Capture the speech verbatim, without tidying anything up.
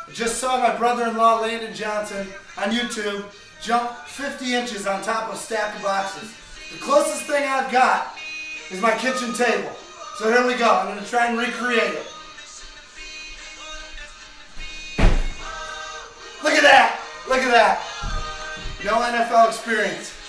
Just saw my brother-in-law Landon Johnson on YouTube jump fifty inches on top of a stack of boxes. The closest thing I've got is my kitchen table. So here we go. I'm going to try and recreate it. Look at that. Look at that. No N F L experience.